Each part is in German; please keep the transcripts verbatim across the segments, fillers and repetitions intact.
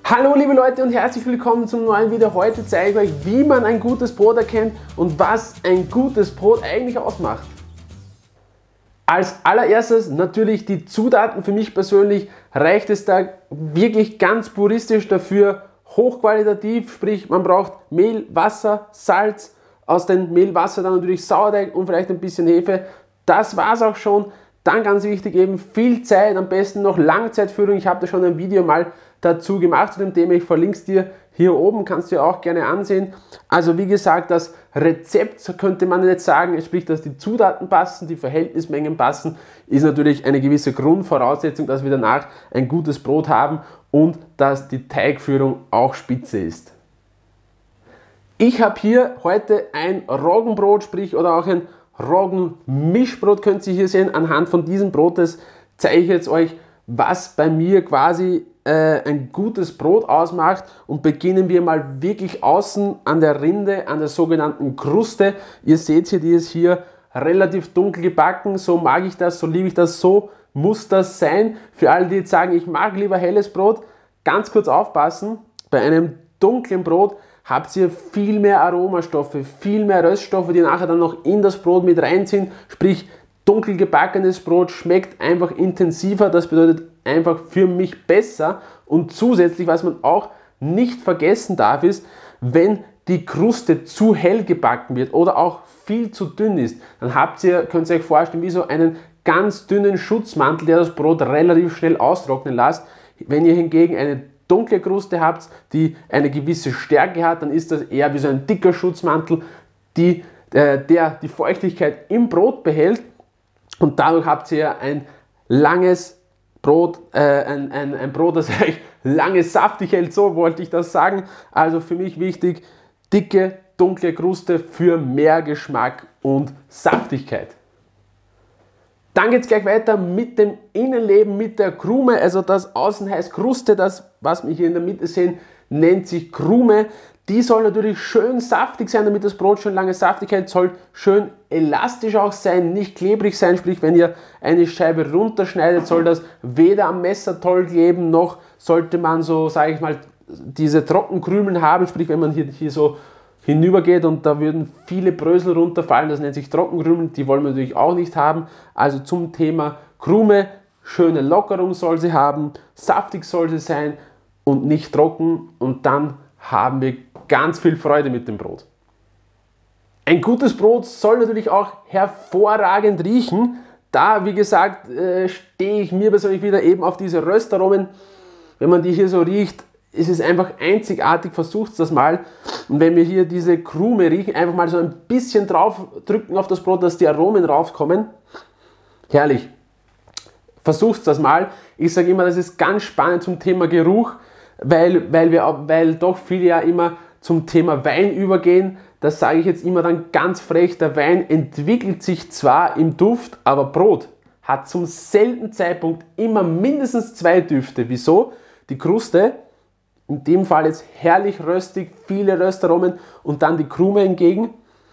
Hallo liebe Leute und herzlich willkommen zum neuen Video. Heute zeige ich euch, wie man ein gutes Brot erkennt und was ein gutes Brot eigentlich ausmacht. Als allererstes natürlich die Zutaten. Für mich persönlich reicht es da wirklich ganz puristisch dafür, hochqualitativ, sprich man braucht Mehl, Wasser, Salz, aus dem Mehl, Wasser dann natürlich Sauerteig und vielleicht ein bisschen Hefe. Das war es auch schon. Dann ganz wichtig eben viel Zeit, am besten noch Langzeitführung. Ich habe da schon ein Video mal dazu gemacht zu dem Thema. Ich verlinke es dir hier oben, kannst du dir auch gerne ansehen. Also wie gesagt, das Rezept könnte man jetzt sagen, sprich, dass die Zutaten passen, die Verhältnismengen passen, ist natürlich eine gewisse Grundvoraussetzung, dass wir danach ein gutes Brot haben und dass die Teigführung auch spitze ist. Ich habe hier heute ein Roggenbrot, sprich oder auch ein Roggenmischbrot, könnt ihr hier sehen. Anhand von diesem Brotes zeige ich jetzt euch, was bei mir quasi äh, ein gutes Brot ausmacht, und beginnen wir mal wirklich außen an der Rinde, an der sogenannten Kruste. Ihr seht hier, die ist hier relativ dunkel gebacken, so mag ich das, so liebe ich das, so muss das sein. Für alle, die jetzt sagen, ich mag lieber helles Brot, ganz kurz aufpassen, bei einem dunklen Brot habt ihr viel mehr Aromastoffe, viel mehr Röststoffe, die nachher dann noch in das Brot mit reinziehen. Sprich, dunkel gebackenes Brot schmeckt einfach intensiver, das bedeutet einfach für mich besser. Und zusätzlich, was man auch nicht vergessen darf, ist, wenn die Kruste zu hell gebacken wird oder auch viel zu dünn ist, dann habt ihr, könnt ihr euch vorstellen, wie so einen ganz dünnen Schutzmantel, der das Brot relativ schnell austrocknen lässt. Wenn ihr hingegen eine dunkle Kruste habt, die eine gewisse Stärke hat, dann ist das eher wie so ein dicker Schutzmantel, die, äh, der die Feuchtigkeit im Brot behält, und dadurch habt ihr ein langes Brot, äh, ein, ein, ein Brot, das euch lange saftig hält, so wollte ich das sagen. Also für mich wichtig, dicke, dunkle Kruste für mehr Geschmack und Saftigkeit. Dann geht es gleich weiter mit dem Innenleben, mit der Krume. Also das Außen heißt Kruste, das, was wir hier in der Mitte sehen, nennt sich Krume. Die soll natürlich schön saftig sein, damit das Brot schön lange saftig hält, soll schön elastisch auch sein, nicht klebrig sein. Sprich, wenn ihr eine Scheibe runterschneidet, soll das weder am Messer toll kleben, noch sollte man so, sage ich mal, diese Trockenkrümeln haben. Sprich, wenn man hier, hier so hinübergeht und da würden viele Brösel runterfallen, das nennt sich Trockenkrümel, die wollen wir natürlich auch nicht haben. Also zum Thema Krume, schöne Lockerung soll sie haben, saftig soll sie sein und nicht trocken, und dann haben wir ganz viel Freude mit dem Brot. Ein gutes Brot soll natürlich auch hervorragend riechen. Da, wie gesagt, äh, stehe ich mir persönlich wieder eben auf diese Röstaromen. Wenn man die hier so riecht, ist es einfach einzigartig, versucht das mal. Und wenn wir hier diese Krume riechen, einfach mal so ein bisschen drauf drücken auf das Brot, dass die Aromen rauskommen. Herrlich. Versucht das mal. Ich sage immer, das ist ganz spannend zum Thema Geruch, weil, weil, wir, weil doch viele ja immer zum Thema Wein übergehen. Das sage ich jetzt immer dann ganz frech, der Wein entwickelt sich zwar im Duft, aber Brot hat zum selben Zeitpunkt immer mindestens zwei Düfte. Wieso? Die Kruste, in dem Fall jetzt herrlich röstig, viele Röstaromen, und dann die Krume hingegen.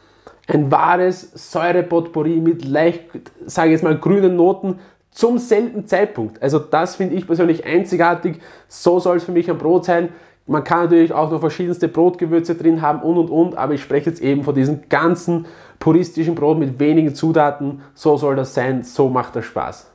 Ein wahres Säurepotpourri mit leicht, sage ich jetzt mal, grünen Noten zum selben Zeitpunkt. Also das finde ich persönlich einzigartig. So soll es für mich ein Brot sein. Man kann natürlich auch noch verschiedenste Brotgewürze drin haben und und und, aber ich spreche jetzt eben von diesem ganzen puristischen Brot mit wenigen Zutaten. So soll das sein, so macht das Spaß.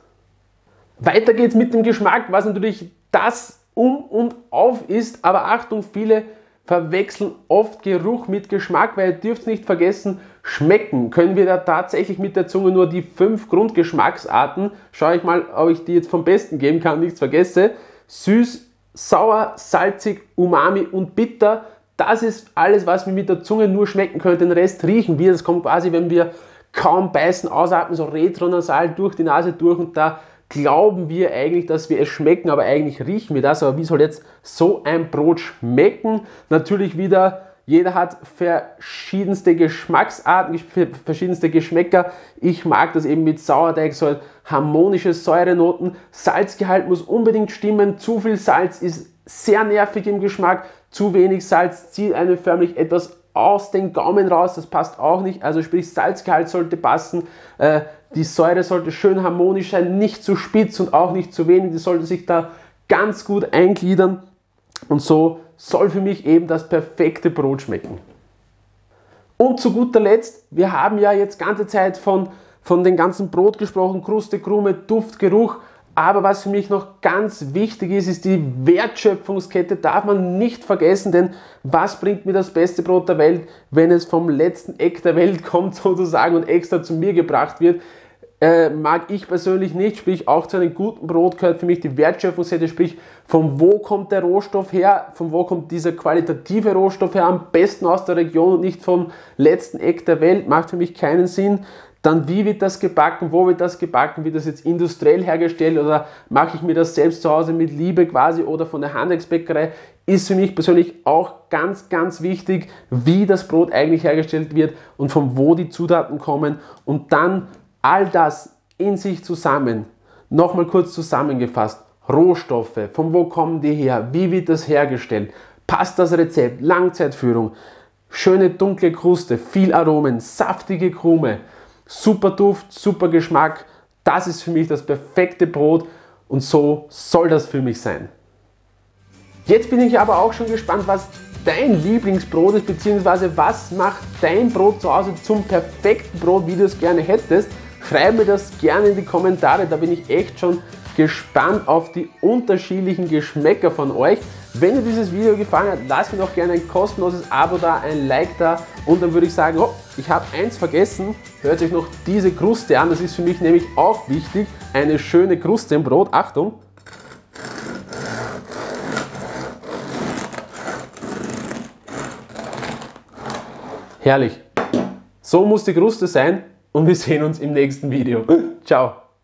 Weiter geht's mit dem Geschmack, was natürlich das um und auf ist, aber Achtung, viele verwechseln oft Geruch mit Geschmack, weil ihr dürft nicht vergessen, schmecken können wir da tatsächlich mit der Zunge nur die fünf Grundgeschmacksarten. Schaue ich mal, ob ich die jetzt vom Besten geben kann, nichts vergesse. Süß, sauer, salzig, umami und bitter. Das ist alles, was wir mit der Zunge nur schmecken können. Den Rest riechen wir. Das kommt quasi, wenn wir kaum beißen, ausatmen, so retronasal durch die Nase durch, und da glauben wir eigentlich, dass wir es schmecken, aber eigentlich riechen wir das. Aber wie soll jetzt so ein Brot schmecken? Natürlich wieder, jeder hat verschiedenste Geschmacksarten, verschiedenste Geschmäcker. Ich mag das eben mit Sauerteig, so harmonische Säurenoten. Salzgehalt muss unbedingt stimmen. Zu viel Salz ist sehr nervig im Geschmack. Zu wenig Salz zieht einen förmlich etwas aus den Gaumen raus, das passt auch nicht. Also sprich, Salzgehalt sollte passen, äh, die Säure sollte schön harmonisch sein, nicht zu spitz und auch nicht zu wenig, die sollte sich da ganz gut eingliedern. Und so soll für mich eben das perfekte Brot schmecken. Und zu guter Letzt, wir haben ja jetzt ganze Zeit von, von dem ganzen Brot gesprochen, Kruste, Krume, Duft, Geruch. Aber was für mich noch ganz wichtig ist, ist die Wertschöpfungskette, darf man nicht vergessen, denn was bringt mir das beste Brot der Welt, wenn es vom letzten Eck der Welt kommt sozusagen und extra zu mir gebracht wird? Äh, mag ich persönlich nicht, sprich auch zu einem guten Brot gehört für mich die Wertschöpfungskette, sprich von wo kommt der Rohstoff her, von wo kommt dieser qualitative Rohstoff her, am besten aus der Region und nicht vom letzten Eck der Welt, macht für mich keinen Sinn. Dann wie wird das gebacken, wo wird das gebacken, wird das jetzt industriell hergestellt oder mache ich mir das selbst zu Hause mit Liebe quasi oder von der Handwerksbäckerei, ist für mich persönlich auch ganz, ganz wichtig, wie das Brot eigentlich hergestellt wird und von wo die Zutaten kommen und dann all das in sich zusammen, nochmal kurz zusammengefasst, Rohstoffe, von wo kommen die her, wie wird das hergestellt, passt das Rezept, Langzeitführung, schöne dunkle Kruste, viel Aromen, saftige Krume, super Duft, super Geschmack, das ist für mich das perfekte Brot und so soll das für mich sein. Jetzt bin ich aber auch schon gespannt, was dein Lieblingsbrot ist, beziehungsweise was macht dein Brot zu Hause zum perfekten Brot, wie du es gerne hättest. Schreib mir das gerne in die Kommentare, da bin ich echt schon gespannt auf die unterschiedlichen Geschmäcker von euch. Wenn dir dieses Video gefallen hat, lass mir doch gerne ein kostenloses Abo da, ein Like da und dann würde ich sagen, oh, ich habe eins vergessen, hört euch noch diese Kruste an, das ist für mich nämlich auch wichtig, eine schöne Kruste im Brot, Achtung. Herrlich, so muss die Kruste sein und wir sehen uns im nächsten Video. Ciao.